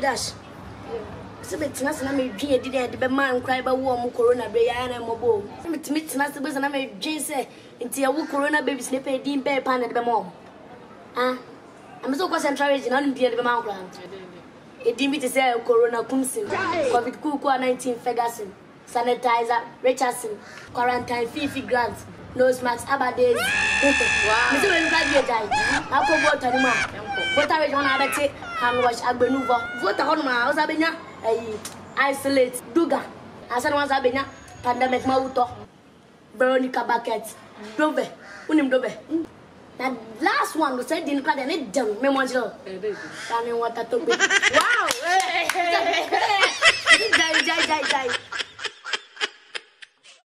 dash. So me tina se na me dwen edi de be man cry be wo mu corona be ya na mo bo. Me tina se be na me dwen se nti ya wo corona babies ne pe din be pan de be mo. Ah. I'm so central region on the be man cry. Edi mi te say corona kumsin. COVID kuku 19 Ferguson. Sanitizer, Richardson, quarantine fee grants, nose masks, abades. Wow. Me say we look at the guy. I go vote anima. Voter region na abete hand wash agbenuvo. Voter hono ma o sabenya isolate duga. Asa no sabenya pandemic ma uto. Veronica Bucket. Dobe. Unim dobe. The last one we said in class and it dem me monjo. Can you water to be. Wow.